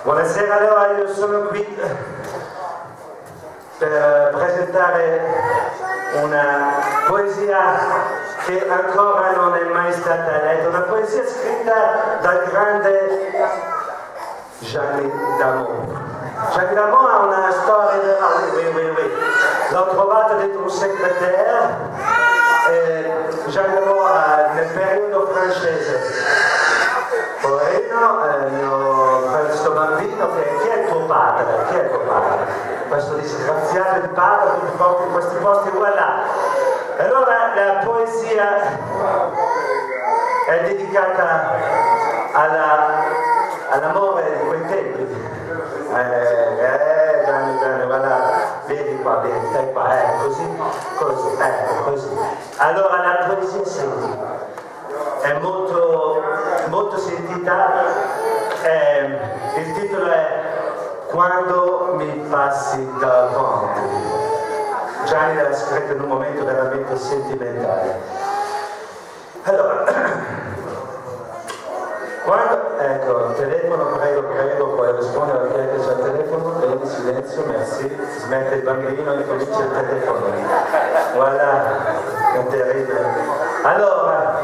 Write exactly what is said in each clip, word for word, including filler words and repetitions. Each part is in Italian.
Buonasera, allora io sono qui per presentare una poesia che ancora non è mai stata letta, una poesia scritta dal grande Gianni D'Amo. Gianni D'Amo ha una storia, ah, oui, oui, oui. L'ho trovata dentro un secretaire, eh, Gianni D'Amo nel periodo francese. Poverino, eh, mio, questo bambino, che, chi è il tuo padre? Chi è il tuo padre? Questo disgraziato di padre, tutti porti in questi posti, voilà. Allora la poesia è dedicata all'amore all di quei tempi. Eh, eh, Gianni, Gianni, voilà, vedi qua, vedi, stai qua, eh, così, così, ecco, così. Allora la poesia, senti, è molto, molto sentita, eh, il titolo è Quando mi passi davanti. Gianni l'ha scritto in un momento veramente sentimentale. Allora, quando, ecco, telefono, prego, prego, puoi rispondere a chi è che c'è il telefono, bene, silenzio, merci, smette il bambino e comincia il telefono. Voilà, è terribile. Allora,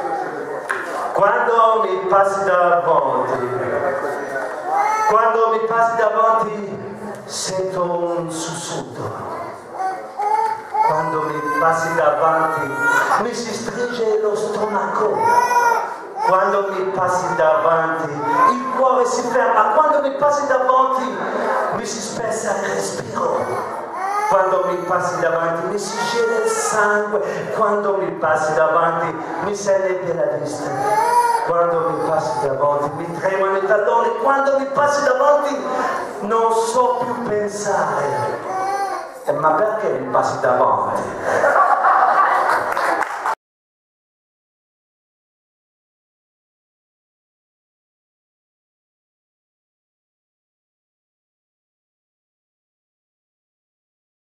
quando mi passi davanti, quando mi passi davanti sento un sussulto. Quando mi passi davanti mi si stringe lo stomaco. Quando mi passi davanti il cuore si ferma. Quando mi passi davanti mi si spezza il respiro. Quando mi passi davanti mi si gela il sangue. Quando mi passi davanti mi si alleggia la vista. Quando mi passi davanti mi tremano i talloni. Quando mi passi davanti non so più pensare. Eh, ma perché mi passi davanti?